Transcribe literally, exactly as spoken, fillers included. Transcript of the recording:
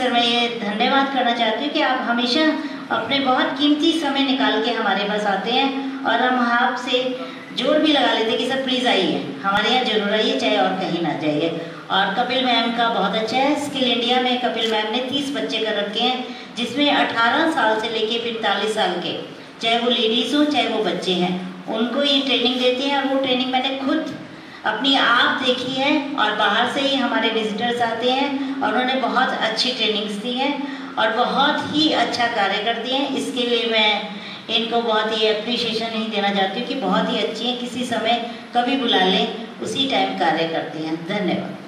Sir मैं ये धन्यवाद करना चाहती हूँ कि आप हमेशा अपने बहुत कीमती समय निकाल के हमारे पास आते हैं और हम आपसे जोर भी लगा लेते हैं कि सर प्लीज़ आइए, हमारे यहाँ जरूर आइए, चाहे और कहीं ना जाइए। और कपिल मैम का बहुत अच्छा है, स्किल इंडिया में कपिल मैम ने तीस बच्चे कर रखे हैं, जिसमें अठारह साल से लेके पैंतालीस साल के, चाहे वो लेडीज़ हो चाहे वो बच्चे हैं, उनको ये ट्रेनिंग देती हैं। और वो ट्रेनिंग मैंने खुद अपनी आप देखी है और बाहर से ही हमारे विजिटर्स आते हैं और उन्होंने बहुत अच्छी ट्रेनिंग्स दी हैं और बहुत ही अच्छा कार्य करती हैं। इसके लिए मैं इनको बहुत ही अप्रिशिएशन ही देना चाहती हूँ कि बहुत ही अच्छी हैं, किसी समय कभी बुला लें उसी टाइम कार्य करती हैं। धन्यवाद।